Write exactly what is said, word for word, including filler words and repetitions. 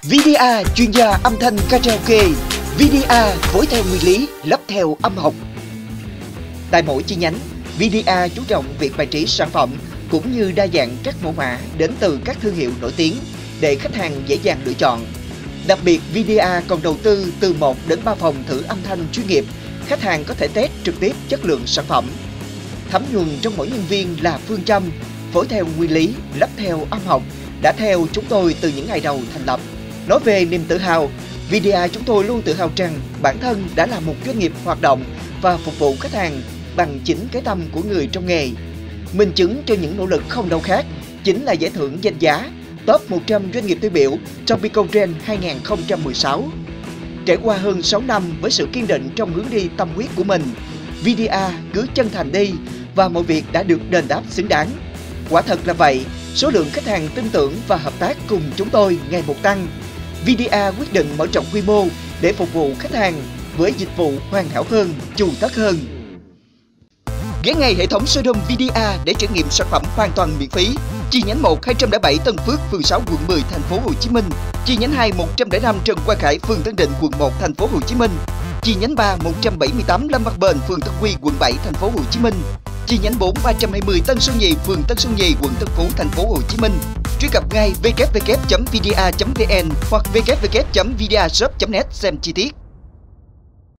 vê đê a chuyên gia âm thanh karaoke. vê đê a phối theo nguyên lý, lắp theo âm học. Tại mỗi chi nhánh, vê đê a chú trọng việc bài trí sản phẩm cũng như đa dạng các mẫu mã đến từ các thương hiệu nổi tiếng để khách hàng dễ dàng lựa chọn. Đặc biệt, vê đê a còn đầu tư từ một đến ba phòng thử âm thanh chuyên nghiệp. Khách hàng có thể test trực tiếp chất lượng sản phẩm. Thấm nhuần trong mỗi nhân viên là phương châm, phối theo nguyên lý, lắp theo âm học đã theo chúng tôi từ những ngày đầu thành lập. Nói về niềm tự hào, vê đê a chúng tôi luôn tự hào rằng bản thân đã là một doanh nghiệp hoạt động và phục vụ khách hàng bằng chính cái tâm của người trong nghề. Minh chứng cho những nỗ lực không đâu khác chính là giải thưởng danh giá Top một trăm doanh nghiệp tiêu biểu Topical Trend hai nghìn không trăm mười sáu. Trải qua hơn sáu năm với sự kiên định trong hướng đi tâm huyết của mình, vê đê a cứ chân thành đi và mọi việc đã được đền đáp xứng đáng. Quả thật là vậy, số lượng khách hàng tin tưởng và hợp tác cùng chúng tôi ngày một tăng. vê đê a quyết định mở rộng quy mô để phục vụ khách hàng với dịch vụ hoàn hảo hơn, chu tất hơn. Ghé ngay hệ thống showroom vê đê a để trải nghiệm sản phẩm hoàn toàn miễn phí. Chi nhánh một hai không bảy Tân Phước, phường sáu, quận mười, thành phố Hồ Chí Minh. Chi nhánh hai một không năm Trần Quang Khải, phường Tân Định, quận một, thành phố Hồ Chí Minh. Chi nhánh ba một trăm bảy mươi tám Lâm Văn Bền, phường Tân Quy, quận bảy, thành phố Hồ Chí Minh. Chi nhánh bốn ba trăm hai mươi Tân Xuân Nhì, phường Tân Xuân Nhì, quận Tân Phú, thành phố Hồ Chí Minh. Truy cập ngay w w w chấm v d a chấm v n hoặc w w w chấm v d a shop chấm net xem chi tiết.